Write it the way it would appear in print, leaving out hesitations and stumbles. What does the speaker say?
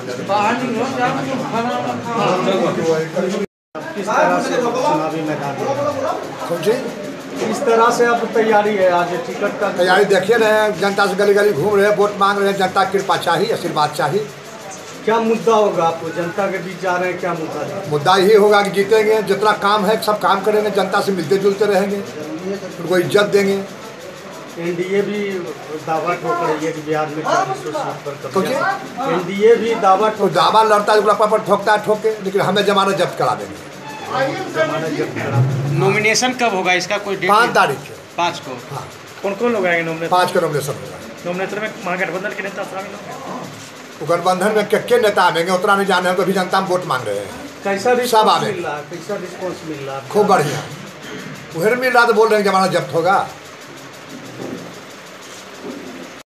किस तरह से चुनावी मैदान समझे, किस तरह से अब तैयारी है आज टिकट का? तैयारी देखिए रहे हैं, जनता से गली गली घूम रहे हैं, वोट मांग रहे हैं। जनता की कृपा चाहिए, आशीर्वाद चाहिए। क्या मुद्दा होगा? आपको जनता के बीच जा रहे हैं, क्या मुद्दा है? मुद्दा यही होगा कि जीतेंगे, जितना काम है सब काम करेंगे, जनता से मिलते जुलते रहेंगे, उनको इज्जत देंगे। एनडीए भी दावा ठोक रही है कि बिहार में 40 सीट पर कब्जा। एनडीए भी दावा दावा लड़ता है, पर ठोकता है ठोके, लेकिन हमें जमानत जब्त करा देंगे। नॉमिनेशन कब होगा इसका कोई डेट? 5 तारीख को। 5 को। हाँ, कौन कौन लोग आएंगे नॉमिनेशन? 5 का नॉमिनेशन होगा। नॉमिनेशन में महागठबंधन के नेता शामिल होंगे। गठबंधन में के नेता आएंगे उतना नहीं जाने, तो अभी जनता में वोट मांग रहे हैं। कैसा सब रिस्पॉन्स मिल रहा है? खूब बढ़िया। उधर मिल रहा तो बोल रहे हैं जमानत जब्त होगा।